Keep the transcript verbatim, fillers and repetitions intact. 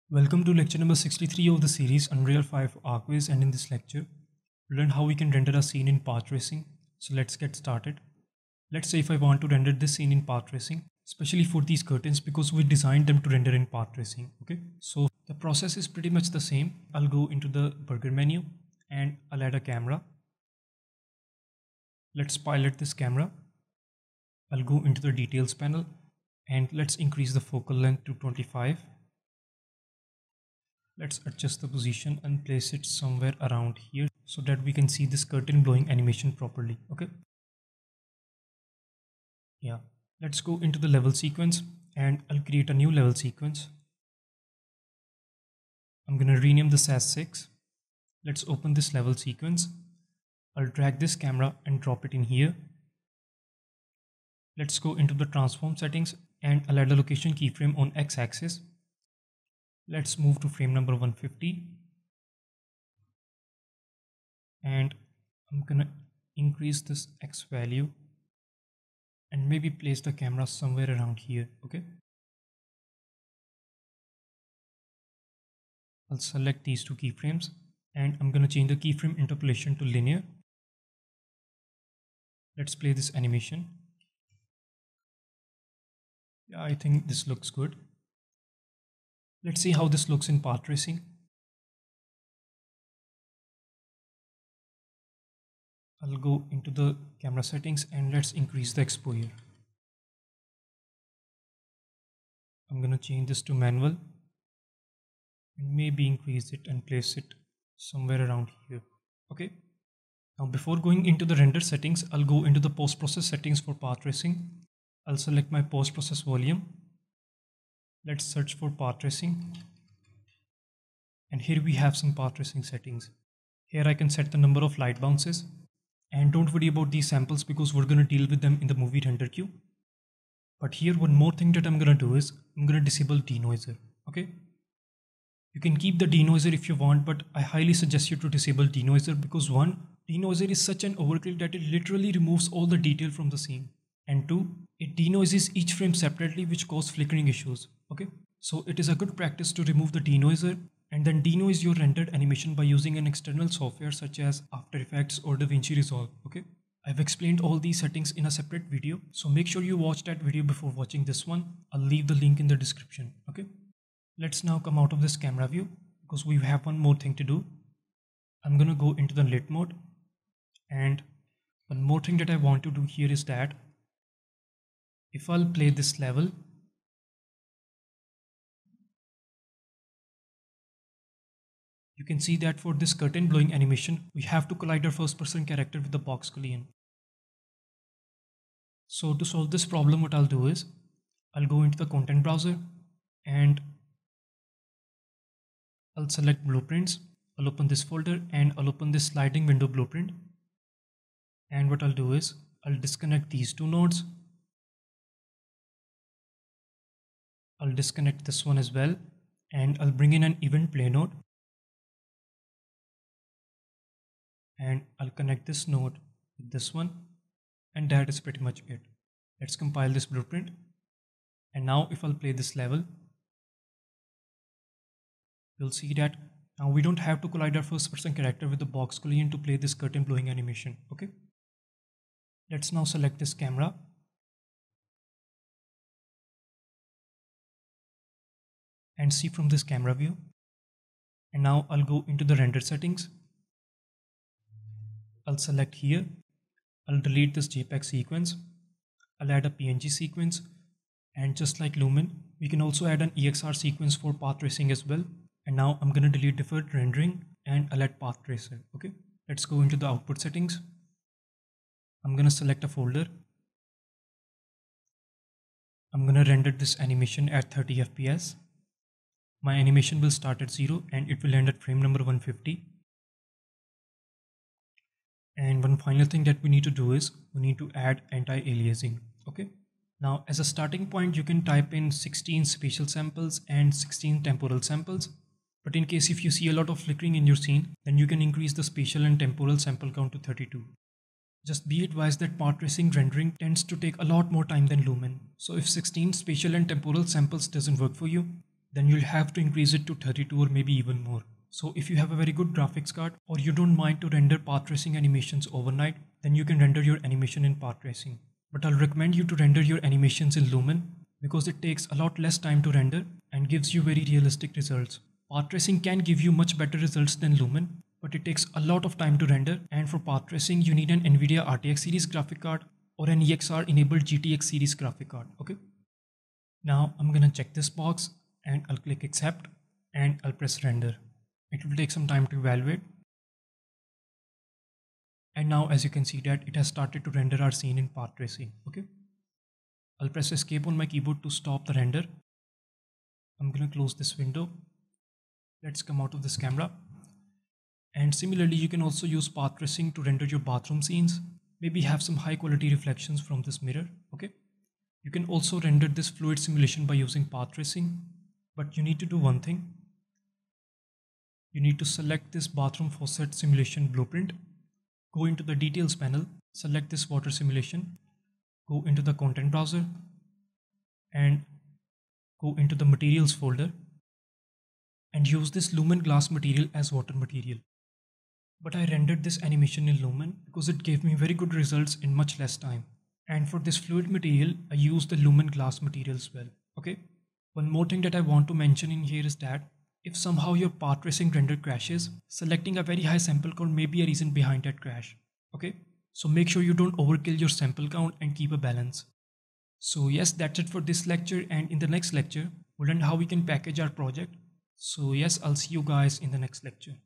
Welcome to lecture number sixty-three of the series Unreal five Archviz, and in this lecture, we learn how we can render a scene in path tracing. So let's get started. Let's say if I want to render this scene in path tracing, especially for these curtains because we designed them to render in path tracing. Okay, so the process is pretty much the same. I'll go into the burger menu and I'll add a camera. Let's pilot this camera. I'll go into the details panel and let's increase the focal length to twenty-five. Let's adjust the position and place it somewhere around here so that we can see this curtain blowing animation properly. Okay. Yeah. Let's go into the level sequence and I'll create a new level sequence. I'm going to rename this as six. Let's open this level sequence. I'll drag this camera and drop it in here. Let's go into the transform settings and I'll add a location keyframe on x-axis. Let's move to frame number one fifty and I'm gonna increase this X value and maybe place the camera somewhere around here. Okay, I'll select these two keyframes and I'm gonna change the keyframe interpolation to linear. Let's play this animation. Yeah, I think this looks good. Let's see how this looks in path tracing. I'll go into the camera settings and let's increase the exposure. I'm going to change this to manual and maybe increase it and place it somewhere around here. Okay. Now before going into the render settings, I'll go into the post-process settings for path tracing. I'll select my post-process volume. Let's search for path tracing. And here we have some path tracing settings. Here I can set the number of light bounces. And don't worry about these samples because we're going to deal with them in the movie render queue. But here one more thing that I'm going to do is I'm going to disable denoiser. Okay. You can keep the denoiser if you want, but I highly suggest you to disable denoiser because one, denoiser is such an overkill that it literally removes all the detail from the scene. And two, it denoises each frame separately, which causes flickering issues. Okay, so it is a good practice to remove the denoiser and then denoise your rendered animation by using an external software such as After Effects or DaVinci Resolve. Okay, I've explained all these settings in a separate video, so make sure you watch that video before watching this one. I'll leave the link in the description. Okay, let's now come out of this camera view because we have one more thing to do. I'm gonna go into the lit mode, and one more thing that I want to do here is that if I'll play this level, you can see that for this curtain blowing animation, we have to collide our first person character with the box collision. So to solve this problem, what I'll do is I'll go into the content browser and I'll select blueprints. I'll open this folder and I'll open this sliding window blueprint. And what I'll do is I'll disconnect these two nodes. I'll disconnect this one as well and I'll bring in an event play node. And I'll connect this node with this one, and that is pretty much it. Let's compile this blueprint. And now if I'll play this level, you'll see that now we don't have to collide our first person character with the box collision to play this curtain blowing animation. Okay, let's now select this camera and see from this camera view. And now I'll go into the render settings. I'll select here, I'll delete this JPEG sequence, I'll add a P N G sequence, and just like Lumen, we can also add an E X R sequence for path tracing as well. And now I'm going to delete deferred rendering and I'll add path tracer. Okay, let's go into the output settings. I'm going to select a folder. I'm going to render this animation at thirty F P S. My animation will start at zero and it will end at frame number one fifty. And one final thing that we need to do is we need to add anti-aliasing. Okay. Now as a starting point, you can type in sixteen spatial samples and sixteen temporal samples. But in case if you see a lot of flickering in your scene, then you can increase the spatial and temporal sample count to thirty-two. Just be advised that path tracing rendering tends to take a lot more time than Lumen. So if sixteen spatial and temporal samples doesn't work for you, then you'll have to increase it to thirty-two or maybe even more. So if you have a very good graphics card or you don't mind to render path tracing animations overnight, then you can render your animation in path tracing. But I'll recommend you to render your animations in Lumen because it takes a lot less time to render and gives you very realistic results. Path tracing can give you much better results than Lumen, but it takes a lot of time to render, and for path tracing you need an NVIDIA R T X series graphic card or an E X R enabled G T X series graphic card. Okay. Now I'm gonna check this box and I'll click accept and I'll press render. It will take some time to evaluate. And now as you can see that it has started to render our scene in path tracing. Okay. I'll press escape on my keyboard to stop the render. I'm gonna close this window. Let's come out of this camera. And similarly, you can also use path tracing to render your bathroom scenes. Maybe have some high quality reflections from this mirror. Okay. You can also render this fluid simulation by using path tracing, but you need to do one thing. You need to select this bathroom faucet simulation blueprint. Go into the details panel, select this water simulation, go into the content browser and go into the materials folder and use this Lumen glass material as water material. But I rendered this animation in Lumen because it gave me very good results in much less time. And for this fluid material, I used the Lumen glass material as well. Okay. One more thing that I want to mention in here is that if somehow your path tracing render crashes, selecting a very high sample count may be a reason behind that crash. Okay. So make sure you don't overkill your sample count and keep a balance. So yes, that's it for this lecture, and in the next lecture, we'll learn how we can package our project. So yes, I'll see you guys in the next lecture.